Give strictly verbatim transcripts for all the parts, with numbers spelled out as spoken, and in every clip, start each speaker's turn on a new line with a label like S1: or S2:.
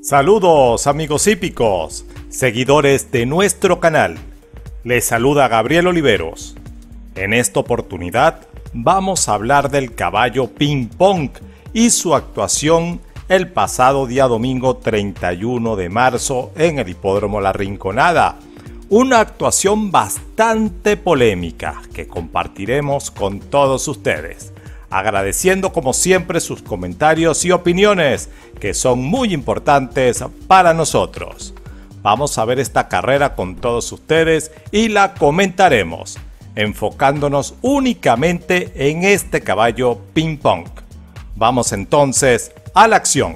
S1: Saludos amigos hípicos, seguidores de nuestro canal. Les saluda Gabriel Oliveros. En esta oportunidad vamos a hablar del caballo Ping Pong y su actuación el pasado día domingo treinta y uno de marzo en el Hipódromo La Rinconada. Una actuación bastante polémica que compartiremos con todos ustedes, agradeciendo como siempre sus comentarios y opiniones que son muy importantes para nosotros. Vamos a ver esta carrera con todos ustedes y la comentaremos, enfocándonos únicamente en este caballo Ping Pong. Vamos entonces a la acción.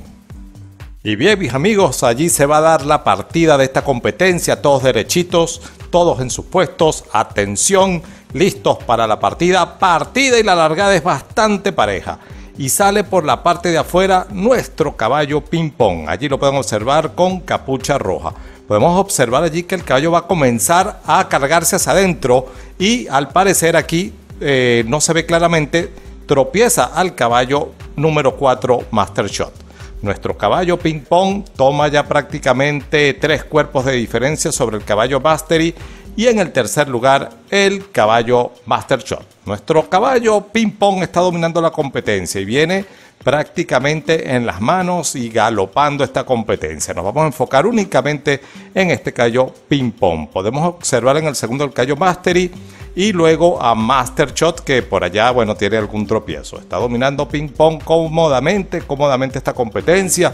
S1: Y bien, mis amigos, allí se va a dar la partida de esta competencia, todos derechitos, todos en sus puestos, atención, listos para la partida, partida y la largada es bastante pareja. Y sale por la parte de afuera nuestro caballo Ping Pong, allí lo pueden observar con capucha roja. Podemos observar allí que el caballo va a comenzar a cargarse hacia adentro y al parecer aquí eh, no se ve claramente, tropieza al caballo número cuatro Master Shot. Nuestro caballo Ping Pong toma ya prácticamente tres cuerpos de diferencia sobre el caballo Mastery y en el tercer lugar el caballo Master Shot. Nuestro caballo Ping Pong está dominando la competencia y viene prácticamente en las manos y galopando esta competencia. Nos vamos a enfocar únicamente en este caballo Ping Pong. Podemos observar en el segundo el caballo Mastery y luego a Master Shot, que por allá, bueno, tiene algún tropiezo. Está dominando Ping Pong cómodamente, cómodamente esta competencia.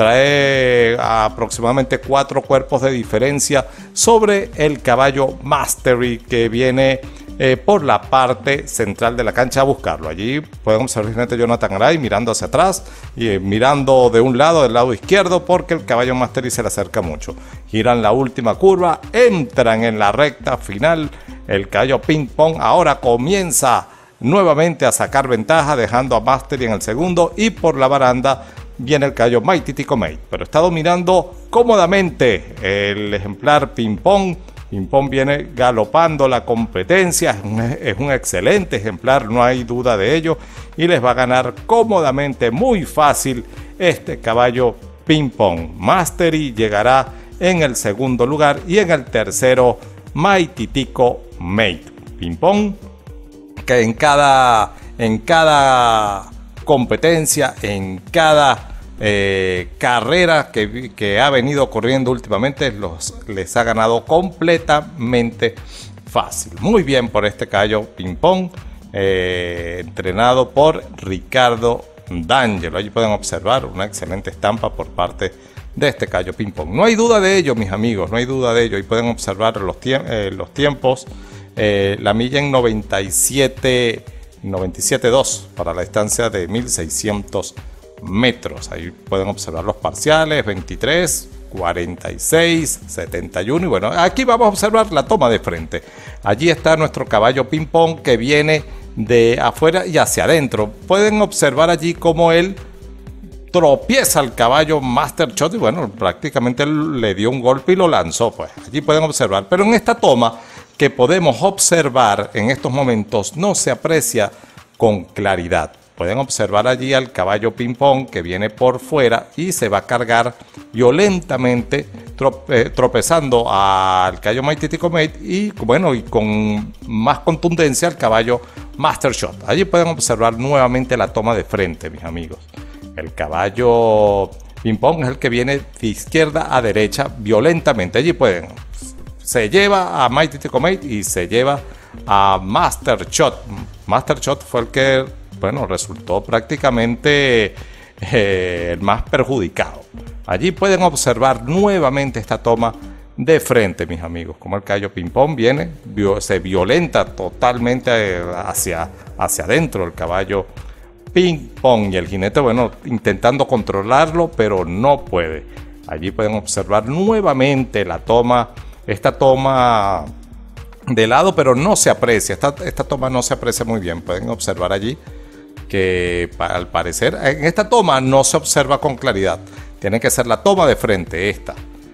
S1: Trae aproximadamente cuatro cuerpos de diferencia sobre el caballo Mastery, que viene eh, por la parte central de la cancha a buscarlo. Allí podemos observar al jinete Jonathan Aray mirando hacia atrás y eh, mirando de un lado, del lado izquierdo, porque el caballo Mastery se le acerca mucho. Giran la última curva, entran en la recta final. El caballo Ping Pong ahora comienza nuevamente a sacar ventaja, dejando a Mastery en el segundo y por la baranda viene el caballo Mighty Tico Mate, pero está dominando cómodamente el ejemplar Ping Pong. Ping Pong viene galopando la competencia, es un, es un excelente ejemplar, no hay duda de ello, y les va a ganar cómodamente, muy fácil, este caballo Ping Pong. Mastery llegará en el segundo lugar y en el tercero Mighty Tico Mate. Ping Pong que en cada en cada competencia, en cada eh, carrera que, que ha venido corriendo últimamente, los, les ha ganado completamente fácil. Muy bien por este caballo Ping Pong, eh, entrenado por Ricardo D'Angelo. Allí pueden observar una excelente estampa por parte de este caballo Ping Pong. No hay duda de ello, mis amigos, no hay duda de ello. Y pueden observar los, tie eh, los tiempos. Eh, la milla en noventa y siete punto dos para la distancia de mil seiscientos metros. Ahí pueden observar los parciales, veintitrés, cuarenta y seis, setenta y uno. Y bueno, aquí vamos a observar la toma de frente. Allí está nuestro caballo Ping Pong que viene de afuera y hacia adentro. Pueden observar allí cómo él tropieza al caballo Master Shot y bueno, prácticamente le dio un golpe y lo lanzó. Pues allí pueden observar, pero en esta toma que podemos observar en estos momentos no se aprecia con claridad. Pueden observar allí al caballo Ping Pong que viene por fuera y se va a cargar violentamente, trope, tropezando al caballo Mighty Tico Mate y bueno, y con más contundencia al caballo Master Shot. Allí pueden observar nuevamente la toma de frente, mis amigos. El caballo Ping Pong es el que viene de izquierda a derecha violentamente. Allí pueden, se lleva a Mighty Tico Mate y se lleva a Master Shot. Master Shot fue el que, bueno, resultó prácticamente eh, el más perjudicado. Allí pueden observar nuevamente esta toma de frente, mis amigos, como el caballo Ping Pong viene, se violenta totalmente hacia, hacia adentro el caballo Ping Pong y el jinete, bueno, intentando controlarlo, pero no puede. Allí pueden observar nuevamente la toma, esta toma de lado, pero no se aprecia, esta, esta toma no se aprecia muy bien. Pueden observar allí que al parecer en esta toma no se observa con claridad. Tiene que ser la toma de frente, esta,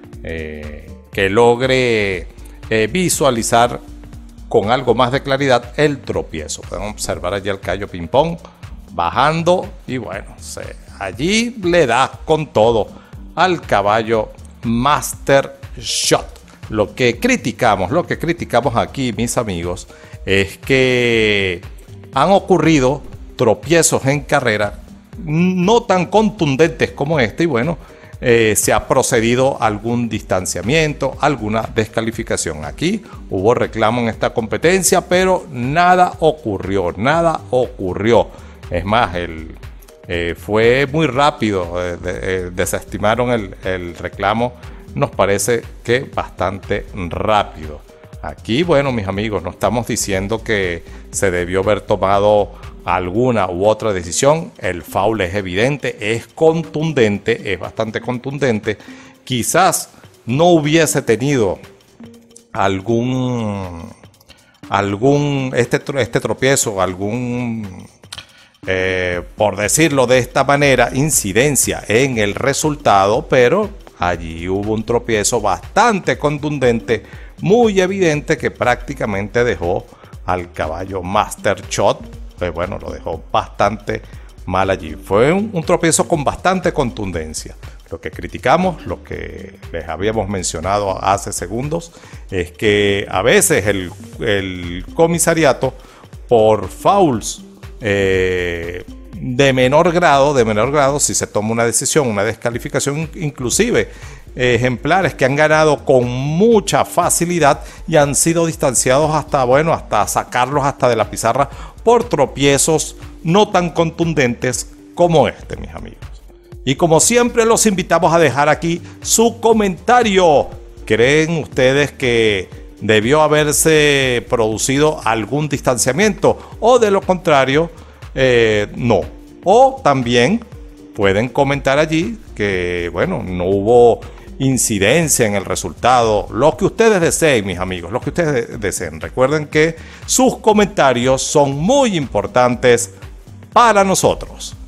S1: eh, que logre eh, visualizar con algo más de claridad el tropiezo. Pueden observar allí al caballo Ping Pong bajando y bueno, se, allí le da con todo al caballo Master Shot. Lo que criticamos, lo que criticamos aquí, mis amigos, es que han ocurrido tropiezos en carrera no tan contundentes como este y bueno, eh, se ha procedido a algún distanciamiento, alguna descalificación. Aquí hubo reclamo en esta competencia, pero nada ocurrió, nada ocurrió. Es más, el, eh, fue muy rápido, eh, de, eh, desestimaron el, el reclamo, nos parece que bastante rápido. Aquí, bueno, mis amigos, no estamos diciendo que se debió haber tomado alguna u otra decisión. El foul es evidente, es contundente, es bastante contundente. Quizás no hubiese tenido algún, algún este, este tropiezo, algún, eh, por decirlo de esta manera, incidencia en el resultado, pero allí hubo un tropiezo bastante contundente, muy evidente, que prácticamente dejó al caballo Master Shot, pues bueno, lo dejó bastante mal allí. Fue un, un tropiezo con bastante contundencia. Lo que criticamos, lo que les habíamos mencionado hace segundos, es que a veces el, el comisariato, por fouls eh, de menor grado, de menor grado, si se toma una decisión, una descalificación, inclusive ejemplares que han ganado con mucha facilidad y han sido distanciados hasta, bueno, hasta sacarlos hasta de la pizarra por tropiezos no tan contundentes como este, mis amigos. Y como siempre, los invitamos a dejar aquí su comentario. ¿Creen ustedes que debió haberse producido algún distanciamiento o de lo contrario, eh, no? O también pueden comentar allí que, bueno, no hubo incidencia en el resultado, lo que ustedes deseen, mis amigos, lo que ustedes deseen. Recuerden que sus comentarios son muy importantes para nosotros.